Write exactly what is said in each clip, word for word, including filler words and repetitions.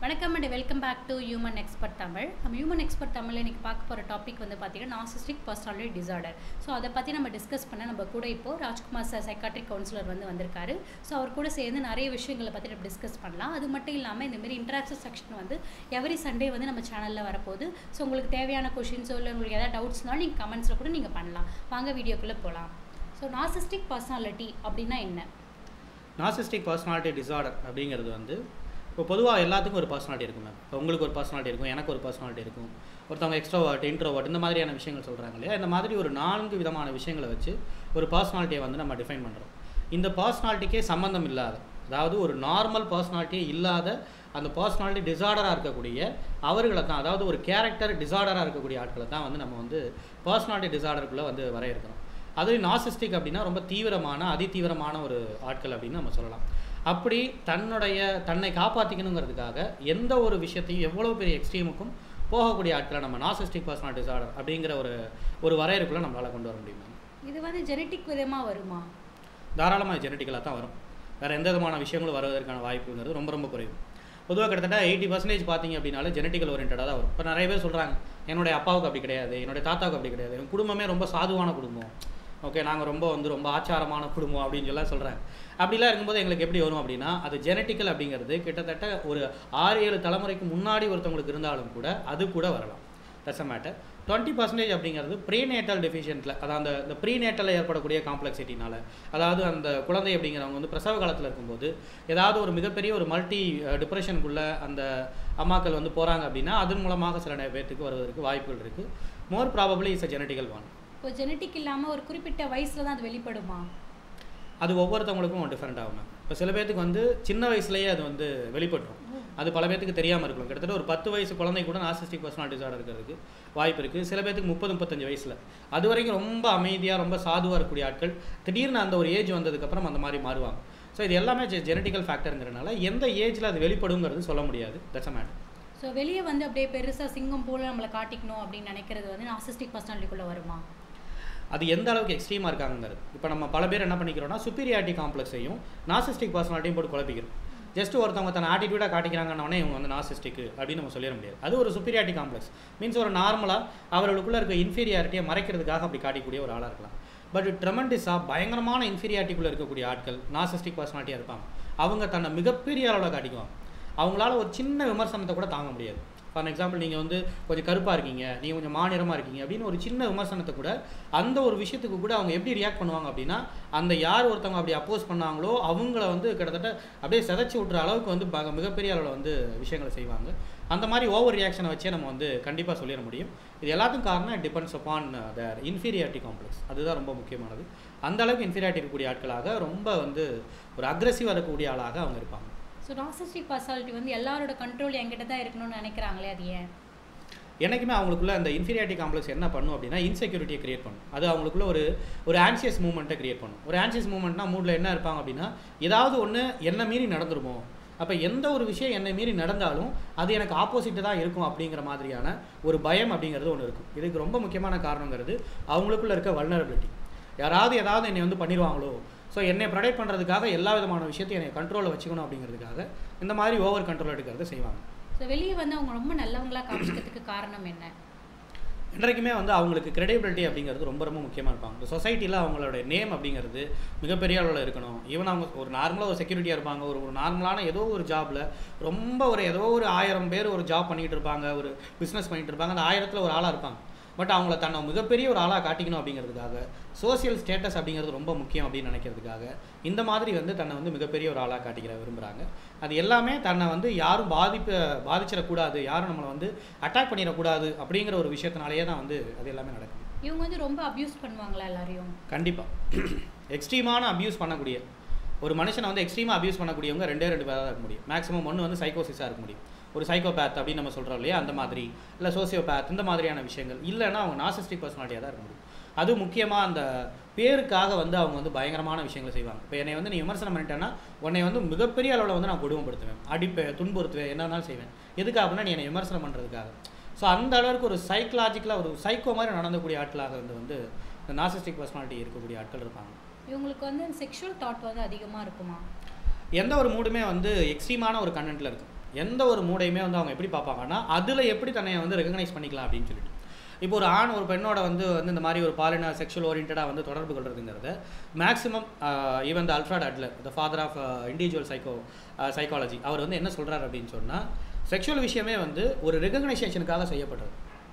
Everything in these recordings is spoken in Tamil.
வணக்கம் and welcome back to human expert Tamil. நம்ம ஹியூமன் எக்ஸ்பர்ட் தமிழில் இன்றைக்கி பார்க்க போகிற டாபிக் வந்து பார்த்திங்கன்னா நார்சிஸ்டிக் பர்சனாலிட்டி டிசார்டர். ஸோ அதை பற்றி நம்ம டிஸ்கஸ் பண்ண நம்ம கூட இப்போது ராஜ்குமார் சார் சைக்காட்ரிக் கவுன்சிலர் வந்து வந்திருக்காரு. ஸோ அவர் கூட சேர்ந்து நிறைய விஷயங்களை பற்றி நம்ம டிஸ்கஸ் பண்ணலாம். அது மட்டும் இல்லாமல் இந்தமாரி இன்ட்ராக்ஷன் செக்ஷன் வந்து எவ்ரி சண்டே வந்து நம்ம சேனலில் வரப்போகுது. ஸோ உங்களுக்கு தேவையான கொஷின்ஸோ இல்லை உங்களுக்கு எதாவது டவுட்ஸ்னாலும் நீங்கள் கமெண்ட்ஸில் கூட நீங்கள் பண்ணலாம். வாங்க வீடியோக்குள்ளே போகலாம். ஸோ நார்சிஸ்டிக் பர்சனாலிட்டி அப்படின்னா என்ன? நார்சிஸ்டிக் பர்சனாலிட்டி டிசார்டர் அப்படிங்கிறது வந்து இப்போ பொதுவாக எல்லாத்துக்கும் ஒரு பர்சனாலிட்டி இருக்கும். மேம் இப்போ உங்களுக்கு ஒரு பர்சனாலிட்டி இருக்கும், எனக்கு ஒரு பர்சனாலிட்டி இருக்கும், ஒருத்தவங்க எக்ஸ்ட்ரோவர்ட் இன்ட்ரோவர்ட் இந்த மாதிரியான விஷயங்கள் சொல்கிறாங்க இல்லையா. இந்த மாதிரி ஒரு நான்கு விதமான விஷயங்களை வச்சு ஒரு பர்சனாலிட்டியை வந்து நம்ம டிஃபைன் பண்ணுறோம். இந்த பர்சனாலிட்டிக்கே சம்மந்தம் இல்லாத, அதாவது ஒரு நார்மல் பர்சனாலிட்டியே இல்லாத அந்த பர்சனாலிட்டி டிசார்டராக இருக்கக்கூடிய அவர்களை தான், அதாவது ஒரு கேரக்டர் டிசார்டராக இருக்கக்கூடிய ஆட்களை தான் வந்து நம்ம வந்து பர்சனாலிட்டி டிசார்டருக்குள்ளே வந்து வரையறுக்கிறோம். அது நார்சிஸ்டிக் அப்படின்னா ரொம்ப தீவிரமான அதிதீவிரமான ஒரு ஆட்கள் அப்படின்னு நம்ம சொல்லலாம். அப்படி தன்னுடைய தன்னை காப்பாற்றிக்கணுங்கிறதுக்காக எந்த ஒரு விஷயத்தையும் எவ்வளோ பெரிய எக்ஸ்ட்ரீமுக்கும் போகக்கூடிய ஆட்களை நம்ம நார்சிஸ்டிக் பர்சனாலிட்டி டிசார்டர் அப்படிங்கிற ஒரு ஒரு வரையறுக்குள்ளே நம்மளால் கொண்டு வர முடியும். இது வந்து ஜெனட்டிக் விதமாக வருமா? தாராளமாக ஜெனட்டிக்கலாக தான் வரும். வேறு எந்த விதமான விஷயங்களும் வருவதற்கான வாய்ப்புங்கிறது ரொம்ப ரொம்ப குறைவு. பொதுவாக கிட்டத்தட்ட எயிட்டி பர்சன்டேஜ் பார்த்தீங்க அப்படின்னாலே ஜெனட்டிக்கல் ஓரியன்டாக தான் வரும். இப்போ நிறைய பேர் சொல்கிறாங்க என்னுடைய அப்பாவுக்கு அப்படி கிடையாது, என்னுடைய தாத்தாவுக்கு அப்படி கிடையாது, என் குடும்பமே ரொம்ப சாதுவான குடும்பம், ஓகே நாங்கள் ரொம்ப வந்து ரொம்ப ஆச்சாரமான குடும்பம் அப்படின்னு சொல்லலாம் சொல்கிறாங்க. அப்படிலாம் இருக்கும்போது எங்களுக்கு எப்படி வரும் அப்படின்னா, அது ஜெனட்டிக்கல் அப்படிங்கிறது கிட்டத்தட்ட ஒரு ஆறு ஏழு தலைமுறைக்கு முன்னாடி ஒருத்தவங்களுக்கு இருந்தாலும் கூட அது கூட வரலாம். That's a matter. Twenty percentage அப்படிங்கிறது ப்ரீநேட்டல் டெஃபிஷியன்ட்டில், அதாவது அந்த ப்ரீநேட்டலில் ஏற்படக்கூடிய காம்ப்ளெக்சிட்டினால, அதாவது அந்த குழந்தை அப்படிங்கிறவங்க வந்து பிரசவ காலத்தில் இருக்கும்போது ஏதாவது ஒரு மிகப்பெரிய ஒரு மல்டி டிப்ரெஷனுக்குள்ளே அந்த அம்மாக்கள் வந்து போகிறாங்க அப்படின்னா அதன் மூலமாக சில பேர்த்துக்கு வருவதற்கு வாய்ப்புகள் இருக்குது. More probably is a genetical one. இப்போ ஜெனட்டிக் இல்லாமல் ஒரு குறிப்பிட்ட வயசில் தான் அது வெளிப்படுமா? அது ஒவ்வொருத்தவங்களுக்கும் டிஃப்ரெண்ட் ஆகும். இப்போ சில பேர்த்துக்கு வந்து சின்ன வயசுலேயே அது வந்து வெளிப்பட்டுரும். அது பல பேருக்கு தெரியாமல் இருக்கலாம். கிட்டத்தட்ட ஒரு பத்து வயசு குழந்தை கூட நார்சிஸ்டிக் பர்சனாலிட்டி டிசார்டர் இருக்கிறதுக்கு வாய்ப்பு இருக்குது. சில பேருக்கு முப்பது முப்பத்தஞ்சு வயசில் அது வரைக்கும் ரொம்ப அமைதியாக ரொம்ப சாதுவாக இருக்கக்கூடிய ஆட்கள் திடீர்னு அந்த ஒரு ஏஜ் வந்ததுக்கப்புறம் அந்த மாதிரி மாறுவாங்க. ஸோ இது எல்லாமே ஜெனட்டிக்கல் ஃபேக்டருங்கிறனால எந்த ஏஜில் அது வெளிப்படுங்கிறது சொல்ல முடியாது. That's a matter. ஸோ வெளியே வந்து அப்படியே பெருசாக சிங்கம் போல் நம்மளை காட்டிக்கணும் அப்படின்னு நினைக்கிறது வந்து நார்சிஸ்டிக் பர்சனாலிட்டிக்குள்ளே வருமா? அது எந்த அளவுக்கு எக்ஸ்ட்ரீமாக இருக்காங்கிறது. இப்போ நம்ம பல பேர் என்ன பண்ணிக்கிறோம்னா சுப்பீரியாரிட்டி காம்ப்ளெக்ஸையும் நார்சிஸ்டிக் பர்சனாலிட்டியும் போட்டு குழப்பிக்கிறோம். ஜஸ்ட் ஒருத்தவங்க தன் ஆட்டிடியூடாக காட்டிக்கிறாங்கன்னே இவங்க வந்து நார்சிஸ்டிக் அப்படின்னு நம்ம சொல்லிட முடியாது. அது ஒரு சுப்பீரியாரிட்டி காம்ப்ளெக்ஸ் மீன்ஸ் ஒரு நார்மலாக அவர்களுக்குள்ளே இருக்க இன்ஃபீரியாரிட்டியை மறைக்கிறதுக்காக அப்படி காட்டிக்கூடிய ஒரு ஆளாக இருக்கலாம். பட் ட்ரெமெண்டிஸாக பயங்கரமான இன்ஃபீரியாரிட்டிக்குள்ளே இருக்கக்கூடிய ஆட்கள் நார்சிஸ்டிக் பர்சனாலிட்டியாக இருப்பாங்க. அவங்க தன்னை மிகப்பெரிய அளவில் காட்டிக்குவாங்க. அவங்களால ஒரு சின்ன விமர்சனத்தை கூட தாங்க முடியாது. ஃபார் எக்ஸாம்பிள் நீங்கள் வந்து கொஞ்சம் கருப்பாக இருக்கீங்க, நீங்கள் கொஞ்சம் மாநிறமாக இருக்கீங்க அப்படின்னு ஒரு சின்ன விமர்சனத்தை கூட அந்த ஒரு விஷயத்துக்கு கூட அவங்க எப்படி ரியாக்ட் பண்ணுவாங்க அப்படின்னா, அந்த யார் ஒருத்தவங்க அப்படி அப்போஸ் பண்ணாங்களோ அவங்கள வந்து கிட்டத்தட்ட அப்படியே சிதைச்சி விட்ற அளவுக்கு வந்து மிகப்பெரிய அளவில் வந்து விஷயங்களை செய்வாங்க. அந்த மாதிரி ஓவர் ரியாக்ஷனை வச்சே நம்ம வந்து கண்டிப்பாக சொல்லிட முடியும். இது எல்லாத்துக்கும் காரணம் depends upon their inferiority complex. அதுதான் ரொம்ப முக்கியமானது. அந்த அளவுக்கு இன்ஃபீரியாரிட்டி இருக்கக்கூடிய ஆட்களாக ரொம்ப வந்து ஒரு அக்ரெசிவாக இருக்கக்கூடிய ஆளாக அவங்க இருப்பாங்க. ஸோ நார்சிஸ்டிக் பர்சனாலிட்டி வந்து எல்லாரோட கண்ட்ரோல் என்கிட்ட தான் இருக்கணும்னு நினைக்கிறாங்களே, அது ஏன்? எனக்குமே அவங்களுக்குள்ள அந்த இன்ஃபீரியாரிட்டி காம்ப்ளெக்ஸ் என்ன பண்ணும் அப்படின்னா இன்செக்யூரிட்டியை கிரியேட் பண்ணும். அது அவங்களுக்குள்ள ஒரு ஒரு ஆன்சியஸ் மூவ்மெண்ட்டை கிரியேட் பண்ணும். ஒரு ஆன்சியஸ் மூவ்மெண்ட்னா மூடில் என்ன இருப்பாங்க அப்படின்னா, ஏதாவது ஒன்று என்ன மீறி நடந்துருமோ, அப்போ எந்த ஒரு விஷயம் என்னை மீறி நடந்தாலும் அது எனக்கு ஆப்போசிட்டு தான் இருக்கும் அப்படிங்கிற மாதிரியான ஒரு பயம் அப்படிங்கிறது ஒன்று இருக்கும். இதுக்கு ரொம்ப முக்கியமான காரணங்கிறது அவங்களுக்குள்ள இருக்க வல்னரபிலிட்டி. யாராவது ஏதாவது என்னை வந்து பண்ணிடுவாங்களோ, ஸோ என்னை ப்ரொடெக்ட் பண்ணுறதுக்காக எல்லா விதமான விஷயத்தையும் என்னை கண்ட்ரோலில் வச்சுக்கணும் அப்படிங்கிறதுக்காக இந்த மாதிரி ஓவர் கண்ட்ரோல் எடுக்கிறத செய்வாங்க. ஸோ வெளியே வந்து அவங்க ரொம்ப நல்லவங்களாக காமிக்கிறதுக்கு காரணம் என்ன? இன்றைக்குமே வந்து அவங்களுக்கு கிரெடிபிலிட்டி அப்படிங்கிறது ரொம்ப ரொம்ப முக்கியமாக இருப்பாங்க. இந்த சொசைட்டியில் அவங்களோட நேம் அப்படிங்கிறது மிகப்பெரிய அளவில் இருக்கணும். ஈவன் அவங்க ஒரு நார்மலாக ஒரு செக்யூரிட்டியாக இருப்பாங்க, ஒரு ஒரு நார்மலான ஏதோ ஒரு ஜாபில் ரொம்ப ஒரு ஏதோ ஒரு ஆயிரம் பேர் ஒரு ஜாப் பண்ணிகிட்டு இருப்பாங்க, ஒரு பிஸ்னஸ் பண்ணிகிட்டு இருப்பாங்க, அந்த ஆயிரத்தில் ஒரு ஆளாக இருப்பாங்க. பட் அவங்கள தன்னை மிகப்பெரிய ஒரு ஆளாக காட்டிக்கணும் அப்படிங்கிறதுக்காக சோசியல் ஸ்டேட்டஸ் அப்படிங்கிறது ரொம்ப முக்கியம் அப்படின்னு நினைக்கிறதுக்காக இந்த மாதிரி வந்து தன்னை வந்து மிகப்பெரிய ஒரு ஆளாக காட்டிக்கிற விரும்புகிறாங்க. அது எல்லாமே தன்னை வந்து யாரும் பாதிப்பு பாதிச்சிடக்கூடாது, யாரும் நம்மளை வந்து அட்டாக் பண்ணிடக்கூடாது அப்படிங்கிற ஒரு விஷயத்தினாலேயே தான் வந்து அது எல்லாமே நடக்கும். இவங்க வந்து ரொம்ப அப்யூஸ் பண்ணுவாங்களா எல்லாரையும்? கண்டிப்பாக எக்ஸ்ட்ரீமான அப்யூஸ் பண்ணக்கூடிய ஒரு மனுஷனை வந்து எக்ஸ்ட்ரீமாக அப்யூஸ் பண்ணக்கூடியவங்க ரெண்டே ரெண்டு பேராக இருக்க முடியும். மேக்ஸிமம் ஒன்று வந்து சைக்கோசிஸாக இருக்க முடியும், ஒரு சைக்கோபேத் அப்படின்னு நம்ம சொல்கிறோம் இல்லையா, அந்த மாதிரி, இல்லை சோசியோபேத் இந்த மாதிரியான விஷயங்கள். இல்லைன்னா அவங்க நார்சிஸ்டிக் பர்சனாலிட்டியாக தான் இருக்க முடியும். அது முக்கியமாக அந்த பேருக்காக வந்து அவங்க வந்து பயங்கரமான விஷயங்களை செய்வாங்க. இப்போ என்னை வந்து நீ விமர்சனம் பண்ணிட்டேன்னா உன்னை வந்து மிகப்பெரிய அளவில் வந்து நான் கொடுமைப்படுத்துவேன், அடிப்பேன், துன்புறுத்துவேன், என்ன இருந்தாலும் செய்வேன். எதுக்காக அப்படின்னா நீ என்னை விமர்சனம் பண்ணுறதுக்காக. ஸோ அந்த அளவுக்கு ஒரு சைக்கலாஜிக்கலாக ஒரு சைக்கோ மாதிரி நடந்தக்கூடிய ஆட்களாக வந்து வந்து இந்த நார்சிஸ்டிக் பர்சனாலிட்டி இருக்கக்கூடிய ஆட்கள் இருப்பாங்க. இவங்களுக்கு வந்து செக்ஷுவல் தாட் வந்து அதிகமாக இருக்குமா? எந்த ஒரு மூடுமே வந்து எக்ஸ்ட்ரீமான ஒரு கண்டென்ட்டில் இருக்கும். எந்த ஒரு மூடையுமே வந்து அவங்க எப்படி பார்ப்பாங்கன்னா அதில் எப்படி தன்னை வந்து ரெகக்னைஸ் பண்ணிக்கலாம் அப்படின்னு சொல்லிட்டு. இப்போ ஒரு ஆண் ஒரு பெண்ணோட வந்து வந்து இந்த மாதிரி ஒரு பாலின செக்ஷுவல் ஓரியன்டாக வந்து தொடர்பு கொள்றதுங்கிறது maximum even the Alfred Adler, the father of individual psycho psychology, அவர் வந்து என்ன சொல்கிறார் அப்படின்னு சொன்னால், செக்ஷுவல் விஷயமே வந்து ஒரு ரெகக்னைசேஷனுக்காக செய்யப்படுறது.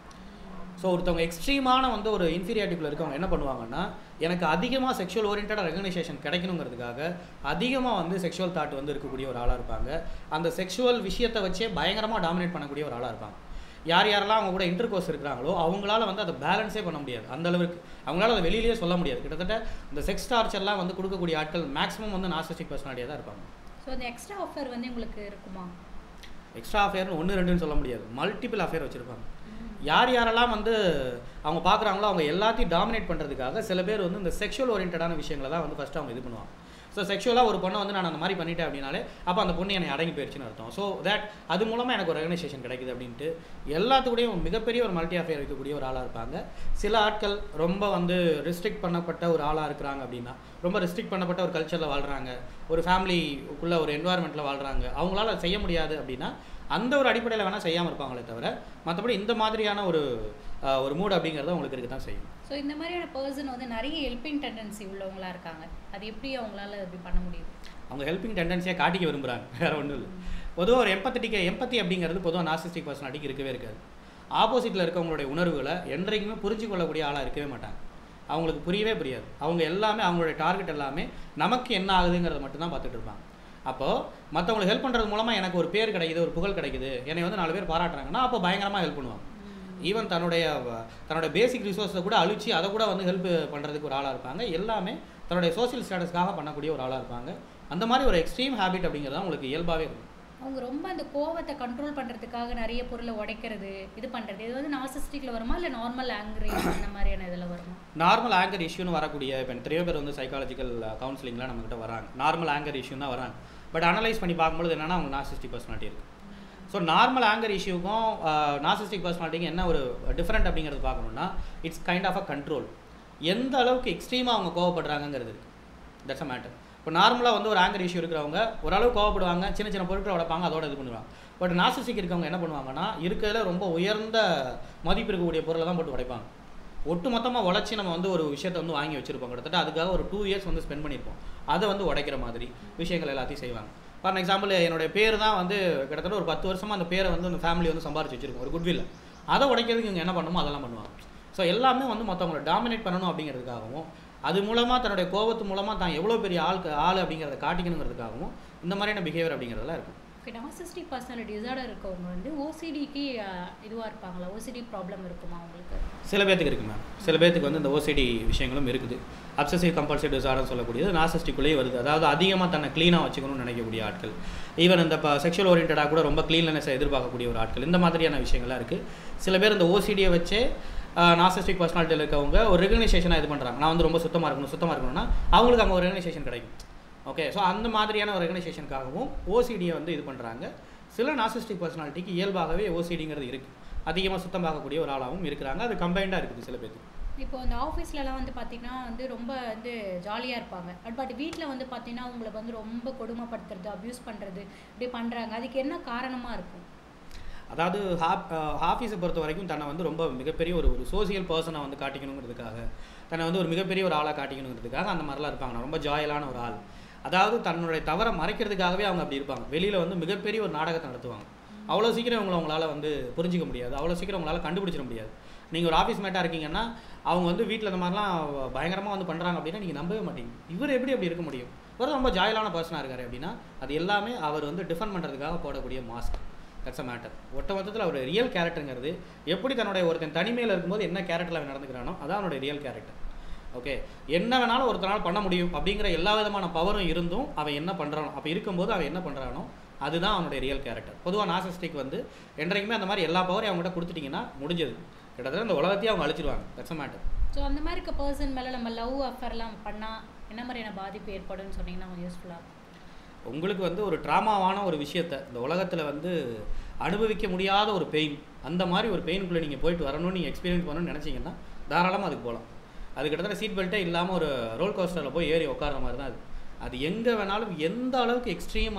ஸோ ஒருத்தவங்க எக்ஸ்ட்ரீமான வந்து ஒரு இன்ஃபீரியாரிட்டிக்குள்ள இருக்கவங்க என்ன பண்ணுவாங்கன்னா, எனக்கு அதிகமாக செக்ஷுவல் ஓரியன்டாக ரெகக்னைசேஷன் கிடைக்கணுங்கிறதுக்காக அதிகமாக வந்து செக்ஷுவல் தாட் வந்து இருக்கக்கூடிய ஒரு ஆளாக இருப்பாங்க. அந்த செக்ஷுவல் விஷயத்தை வச்சே பயங்கரமாக டாமினேட் பண்ணக்கூடிய ஒரு ஆளாக இருப்பாங்க. யார் யாரெல்லாம் அவங்க கூட இன்டர் கோர்ஸ் இருக்கிறாங்களோ அவங்களால வந்து அதை பேலன்ஸே பண்ண முடியாது. அந்த அளவுக்கு அவங்களால அதை வெளியிலேயே சொல்ல முடியாது. கிட்டத்தட்ட இந்த செக்ஸ் டார்ச்சர்லாம் வந்து கொடுக்கக்கூடிய ஆட்கள் மேக்ஸிமம் வந்து நார்சிஸ்டிக் பர்சனாலிட்டியாக தான் இருப்பாங்க. ஸோ அந்த எக்ஸ்ட்ரா ஆஃபர் வந்து உங்களுக்கு இருக்குமா? எக்ஸ்ட்ரா அஃபேர்னு ஒன்று ரெண்டுன்னு சொல்ல முடியாது, மல்டிபிள் அஃபேர் வச்சுருப்பாங்க. யார் யாரெல்லாம் வந்து அவங்க பார்க்குறாங்களோ அவங்க எல்லாத்தையும் டாமினேட் பண்ணுறதுக்காக சில பேர் வந்து இந்த செக்ஷுவல் ஓரியன்டான விஷயங்களை தான் வந்து ஃபஸ்ட்டு அவங்க இது பண்ணுவாங்க. ஸோ செக்ஷுவலாக ஒரு பொண்ணை வந்து நான் அந்த மாதிரி பண்ணிட்டேன் அப்படின்னாலே அப்போ அந்த பொண்ணு என்னை அடங்கி போயிடுச்சுன்னு அர்த்தம். ஸோ தட் அது மூலமாக எனக்கு ஒரு ரெகனைசேஷன் கிடைக்குது அப்படின்ட்டு எல்லாத்துக்கூடையும் மிகப்பெரிய ஒரு மல்டி அஃபேர் இருக்கக்கூடிய ஒரு ஆளாக இருப்பாங்க. சில ஆட்கள் ரொம்ப வந்து ரெஸ்ட்ரிக்ட் பண்ணப்பட்ட ஒரு ஆளாக இருக்கிறாங்க அப்படின்னா, ரொம்ப ரெஸ்ட்ரிக்ட் பண்ணப்பட்ட ஒரு கல்ச்சரில் வாழ்கிறாங்க, ஒரு ஃபேமிலிக்குள்ளே ஒரு என்வாயர்மெண்ட்டில் வாழ்கிறாங்க, அவங்களால செய்ய முடியாது அப்படின்னா அந்த ஒரு அடிப்படையில் வேணால் செய்யாமல் இருப்பாங்களே தவிர மற்றபடி இந்த மாதிரியான ஒரு ஒரு மூட் அப்படிங்கிறது அவங்களுக்கு இருக்க தான் செய்யும். ஸோ இந்த மாதிரியான பர்சன் வந்து நிறைய ஹெல்பிங் டெண்டன்சி உள்ளவங்களா இருக்காங்க, அது எப்படி அவங்களால இப்படி பண்ண முடியும்? அவங்க ஹெல்பிங் டெண்டன்சியாக காட்டிக்க விரும்புகிறாங்க, வேறு ஒன்றும் இல்லை. பொதுவாக ஒரு எம்பத்திட்டிக்கு எம்பத்தி அப்படிங்கிறது பொதுவாக நார்சிஸ்டிக் பர்சனாலிட்டிக்கு இருக்கவே இருக்காது. ஆப்போசிட்டில் இருக்கவங்களுடைய உணர்வுகளை என்றைக்குமே புரிஞ்சு கொள்ளக்கூடிய ஆளாக இருக்கவே மாட்டாங்க. அவங்களுக்கு புரியவே புரியாது. அவங்க எல்லாமே அவங்களுடைய டார்கெட் எல்லாமே நமக்கு என்ன ஆகுதுங்கிறத மட்டும்தான் பார்த்துட்டு இருப்பாங்க. அப்போது மற்றவங்களுக்கு ஹெல்ப் பண்ணுறது மூலமாக எனக்கு ஒரு பேர் கிடைக்குது, ஒரு புகழ் கிடைக்குது, என்னை வந்து நாலு பேர் பாராட்டுறாங்கன்னா அப்போ பயங்கரமாக ஹெல்ப் பண்ணுவாங்க. ஈவன் தன்னுடைய தன்னுடைய பேசிக் ரிசோர்ஸை கூட அழிச்சு அதை கூட வந்து ஹெல்ப் பண்ணுறதுக்கு ஒரு ஆளாக இருப்பாங்க. எல்லாமே தன்னுடைய சோசியல் ஸ்டேட்டஸ்க்காக பண்ணக்கூடிய ஒரு ஆளாக இருப்பாங்க. அந்த மாதிரி ஒரு எக்ஸ்ட்ரீம் ஹேபிட் அப்படிங்கிறது அவங்களுக்கு இயல்பாகவே இருக்கும். அவங்க ரொம்ப அந்த கோவத்தை கண்ட்ரோல் பண்ணுறதுக்காக நிறைய பொருளை உடைக்கிறது, இது பண்ணுறது, இது வந்து நார்சிஸ்டிக்கில் வருமா இல்லை நார்மல் ஆங்கர் அந்த மாதிரியான இதில் வருமா? நார்மல் ஆங்கர் இஷ்யூன்னு வரக்கூடிய இப்போ நிறைய பேர் வந்து சைக்காலஜிக்கல் கவுன்சிலிங்லாம் நம்மகிட்ட வராங்க. நார்மல் ஆங்கர் இஷ்யூன்னு தான் வராங்க. பட் அனலைஸ் பண்ணி பார்க்கும்போது என்னென்னா அவங்க நார்சிஸ்டிக் பர்சனாலிட்டி இருக்குது. ஸோ நார்மல் ஆங்கர் இஷ்யூக்கும் நார்சிஸ்டிக் பர்சனாலிட்டிக்கும் என்ன ஒரு டிஃப்ரெண்ட் அப்படிங்கிறது பார்க்கணுன்னா, it's kind of a control. எந்த அளவுக்கு எக்ஸ்ட்ரீமாக அவங்க கோவப்படுறாங்கிறது இருக்குது. That's a matter. இப்போ நார்மலாக வந்து ஒரு ஆங்கர் இஷ்யூ இருக்கிறவங்க ஓரளவு கோவப்படுவாங்க, சின்ன சின்ன பொருட்களை உடைப்பாங்க, அதோட இது பண்ணுவாங்க. பட் நார்சிஸ்டிக் இருக்கவங்க என்ன பண்ணுவாங்கன்னா, இருக்கிறதுல ரொம்ப உயர்ந்த மதிப்பு இருக்கக்கூடிய பொருளை தான் போட்டு உடைப்பாங்க. ஒட்டு மொத்தமாக உழைச்சி நம்ம வந்து ஒரு விஷயத்தை வந்து வாங்கி வச்சுருப்போம், கிட்டத்தட்ட அதுக்காக ஒரு டூ இயர்ஸ் வந்து ஸ்பெண்ட் பண்ணியிருப்போம், அதை வந்து உடைக்கிற மாதிரி விஷயங்கள் எல்லாத்தையும் செய்வாங்க. ஃபார் எக்ஸாம்பிள் என்னுடைய பேர் தான் வந்து கிட்டத்தட்ட ஒரு பத்து வருஷமாக அந்த பேரை வந்து அந்த ஃபேமிலி வந்து சம்பாரிச்சு வச்சுருக்கோம், ஒரு குட்வில், அதை உடைக்கிறதுக்கு இவங்க என்ன பண்ணணுமோ அதெல்லாம் பண்ணுவாங்க. ஸோ எல்லாமே வந்து மற்றவங்களை டாமினேட் பண்ணணும் அப்படிங்கிறதுக்காகவும், அது மூலமாக தன்னுடைய கோபத்து மூலமாக தான் எவ்வளோ பெரிய ஆள் ஆள் அப்படிங்கிறத காட்டிக்கணுங்கிறதுக்காகவும் இந்த மாதிரியான பிஹேவியர் அப்படிங்கிறதெல்லாம் இருக்கும். ஓகே, நார்சிஸ்டிக் பர்சனாலிட்டி டிசார்டர் இருக்கவங்க வந்து ஓசிடிக்கு இதுவாக இருப்பாங்களா? ஓசிடி ப்ராப்ளம் இருக்குமா அவங்களுக்கு? சில பேர்த்துக்கு இருக்குது மேம். சில பேர்த்துக்கு வந்து இந்த ஓசிடி விஷயங்களும் இருக்குது. அப்சசிவ் கம்பல்சிவ் டிசார்டர் சொல்லக்கூடியது நார்சிஸ்டிக்குள்ளேயே வருது. அதாவது அதிகமாக தன்னை க்ளீனாக வச்சுக்கணும்னு நினைக்கக்கூடிய ஆட்கள், ஈவன் இந்த இப்போ செக்ஷுவல் ஓரியன்டாக கூட ரொம்ப க்ளீன்லெஸ்ஸை எதிர்பார்க்கக்கூடிய ஒரு ஆட்கள், இந்த மாதிரியான விஷயங்கள்லாம் இருக்குது. சில பேர் இந்த ஓசிடியை வச்சே நார்சிஸ்டிக் பர்சனாலிட்டியில் இருக்கவங்க ஒரு ரெகனைசேஷனாக இது பண்ணுறாங்க. நான் வந்து ரொம்ப சுத்தமாக இருக்கணும் சுத்தமாக இருக்கணும்னா அவங்களுக்கு அங்கே ஒரு ரெகனைசேஷன் கிடைக்கும். ஓகே, ஸோ அந்த மாதிரியான ஒரு ரெகனைசேஷனுக்காகவும் ஓசிடியை வந்து இது பண்ணுறாங்க. சில நார்சிஸ்டிக் பர்சனாலிட்டிக்கு இயல்பாகவே ஓசிடிங்கிறது இருக்குது, அதிகமாக சுத்தம் பார்க்கக்கூடிய ஒரு ஆளாகவும் இருக்கிறாங்க. அது கம்பைண்டாக இருக்குது சில பேருக்கு. இப்போ இந்த ஆஃபீஸ்லலாம் வந்து பார்த்திங்கன்னா வந்து ரொம்ப வந்து ஜாலியாக இருப்பாங்க. பட் பட் வீட்டில் வந்து பார்த்திங்கன்னா அவங்களை வந்து ரொம்ப கொடுமைப்படுத்துறது, அப்யூஸ் பண்ணுறது இப்படி பண்ணுறாங்க. அதுக்கு என்ன காரணமாக இருக்கும்? அதாவது ஹாப் ஆஃபீஸை பொறுத்த வரைக்கும் தன்னை வந்து ரொம்ப மிகப்பெரிய ஒரு ஒரு சோசியல் பர்சனை வந்து காட்டிக்கணுங்கிறதுக்காக, தன்னை வந்து ஒரு மிகப்பெரிய ஒரு ஆளாக காட்டிக்கணுங்கிறதுக்காக அந்த மாதிரிலாம் இருப்பாங்க. நான் ரொம்ப ஜாயலான ஒரு ஆள், அதாவது தன்னுடைய தவறை மறைக்கிறதுக்காகவே அவங்க அப்படி இருப்பாங்க. வெளியில் வந்து மிகப்பெரிய ஒரு நாடகத்தை நடத்துவாங்க. அவ்வளோ சீக்கிரம் அவங்கள அவங்களால வந்து புரிஞ்சிக்க முடியாது, அவ்வளோ சீக்கிரம் அவங்களால கண்டுபிடிச்சிட முடியாது. நீங்கள் ஒரு ஆஃபீஸ் மேட்டாக இருக்கீங்கன்னா அவங்க வந்து வீட்டில் இந்த மாதிரிலாம் பயங்கரமாக வந்து பண்ணுறாங்க அப்படின்னா நீங்கள் நம்பவே மாட்டீங்க. இவர் எப்படி அப்படி இருக்க முடியும், இவர் ரொம்ப ஜாயலான பர்சனாக இருக்காரு அப்படின்னா அது எல்லாமே அவர் வந்து டிஃபெண்ட் பண்ணுறதுக்காக போடக்கூடிய மாஸ்க். That's a matter. ஒட்ட மொத்தத்தில் அவர் ரியல் கேரக்டருங்கிறது எப்படி தன்னுடைய ஒருத்தன் தனிமையில் இருக்கும்போது என்ன கேரக்டரில் அவன் நடந்துக்கிறானோ அதான் அவனுடைய ரியல் கேரக்டர். ஓகே, என்ன வேணாலும் ஒருத்தனால் பண்ண முடியும் அப்படிங்கிற எல்லா விதமான பவரும் இருந்தும் அவன் என்ன பண்ணுறானோ, அப்போ இருக்கும்போது அவன் என்ன பண்ணுறானோ அதுதான் அவனுடைய ரியல் கேரக்டர். பொதுவாக நார்சிஸ்டிக் வந்து என்றைக்குமே அந்த மாதிரி எல்லா பவரையும் அவங்ககிட்ட கொடுத்துட்டிங்கன்னா முடிஞ்சது, கிட்டத்தட்ட அந்த உலகத்தையே அவங்க அழிச்சிருவாங்க. That's a matter. ஸோ அந்த மாதிரி இருக்க பர்சன் மேலே நம்ம லவ் அஃபேர்லாம் பண்ணால் என்ன மாதிரியான பாதிப்பு ஏற்படும்னு சொன்னீங்கன்னா கொஞ்சம் யூஸ்ஃபுல்லாக. உங்களுக்கு வந்து ஒரு ட்ராமாவான ஒரு விஷயத்தை இந்த உலகத்தில் வந்து அனுபவிக்க முடியாத ஒரு பெயின், அந்த மாதிரி ஒரு பெயினுக்குள்ளே நீங்கள் போயிட்டு வரணும்னு நீங்கள் எக்ஸ்பீரியன்ஸ் பண்ணணும்னு நினச்சிங்கன்னா தாராளமாக அதுக்கு போகலாம். அது கிட்டத்தட்ட சீட் பெல்ட்டே இல்லாமல் ஒரு ரோல் கோஸ்டரில் போய் ஏறி உட்கார மாதிரி தான் அது. அது எங்கே வேணாலும் எந்த அளவுக்கு எக்ஸ்ட்ரீமாக